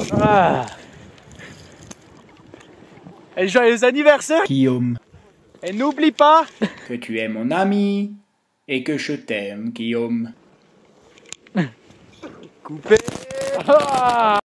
Ah. Et joyeux anniversaire, Guillaume. et n'oublie pas Que tu es mon ami et que je t'aime, Guillaume. couper. Ah.